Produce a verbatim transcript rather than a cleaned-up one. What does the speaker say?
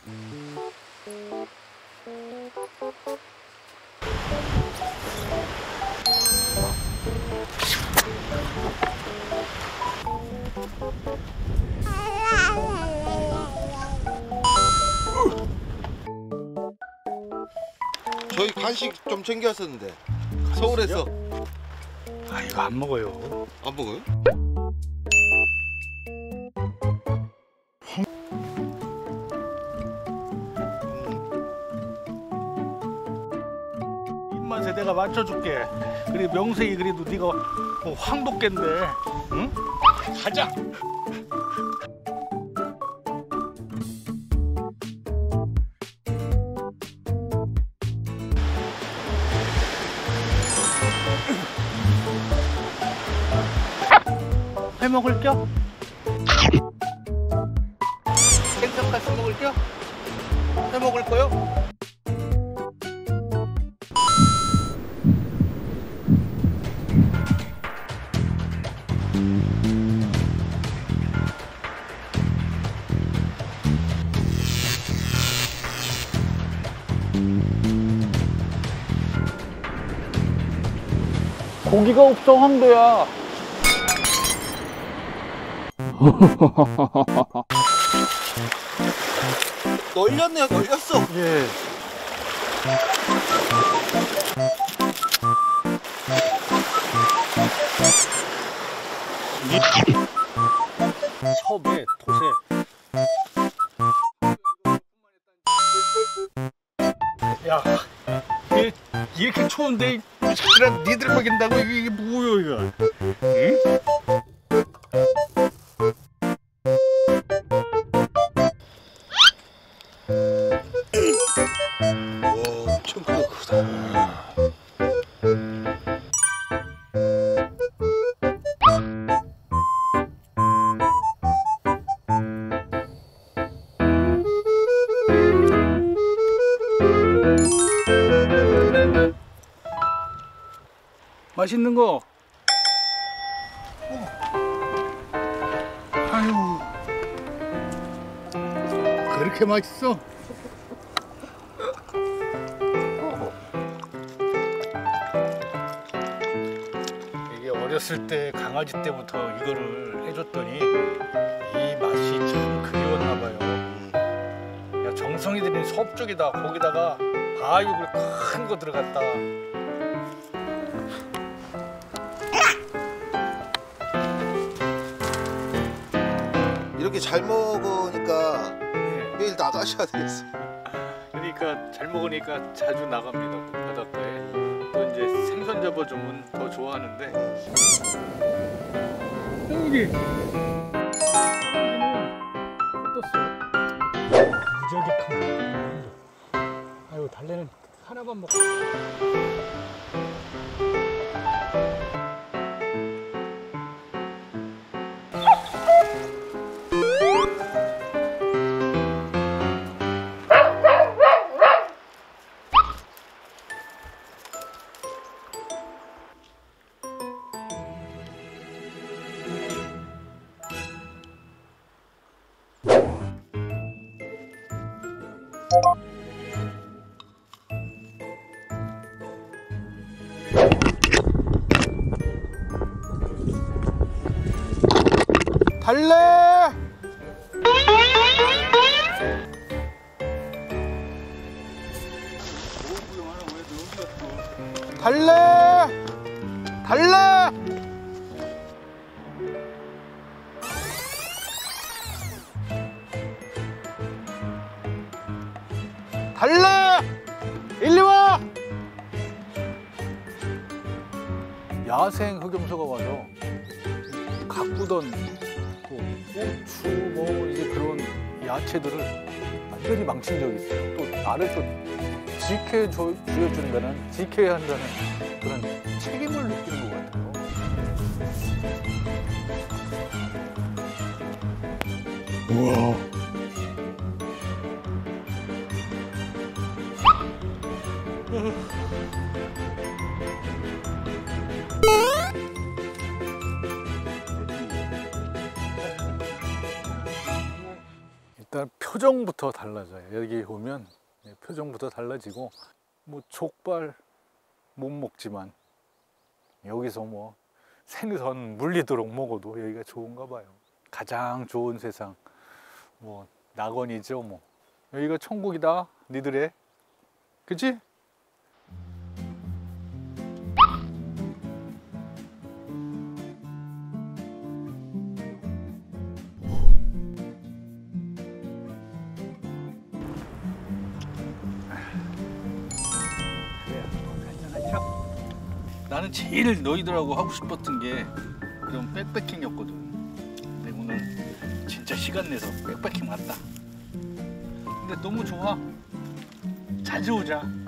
저희 간식 좀 챙겨왔었는데 서울에서. 아 이거 안 먹어요. 안 먹어요? 입맛에 내가 맞춰줄게. 그래 명색이 그래도 네가 뭐 황도께인데, 응? 가자. 회 먹을 겨? 생선가스 먹을 겨? 회 먹을 거요? 고기가 없어 황도야. 널렸네요, 널렸어. 예. 섭에 도세. 야, 이, 이렇게 추운데 자꾸랑 니들 먹인다고 이게, 이게 뭐야 이거? 응? 와, 엄청 크다. 맛있는 거. 아유, 그렇게 맛있어? 이게 어렸을 때 강아지 때부터 이거를 해줬더니 이 맛이 참 그리웠나 봐요. 야, 정성이 들인 섭 쪽에다 거기다가 바육을 큰 거 들어갔다. 이렇게 잘 먹으니까 네. 매일 나가셔야 되겠어요. 그러니까 잘 먹으니까 자주 나갑니다. 바닷가에. 또 이제 생선 잡아주면 더 좋아하는데. 여기 어떻어? 무지하게 큰 거. 아유 달래는 하나만 먹고. 달래! 달래! 달래! 달래! 일리 와! 야생 흑염소가 와서 가꾸던 고추 뭐 이제 그런 야채들을 완전히 망친 적이 있어요. 또 나를 또 지켜줘 주어준다는 지켜야 한다는 그런 책임을 느끼는 것 같아요. 우와. 일단 표정부터 달라져요. 여기 오면 표정부터 달라지고 뭐 족발 못 먹지만 여기서 뭐 생선 물리도록 먹어도 여기가 좋은가 봐요. 가장 좋은 세상 뭐 낙원이죠. 뭐 여기가 천국이다 니들의, 그치? 나는 제일 너희들하고 하고 싶었던 게 그런 백패킹이었거든. 근데 오늘 진짜 시간 내서 백패킹 왔다. 근데 너무 좋아. 자주 오자.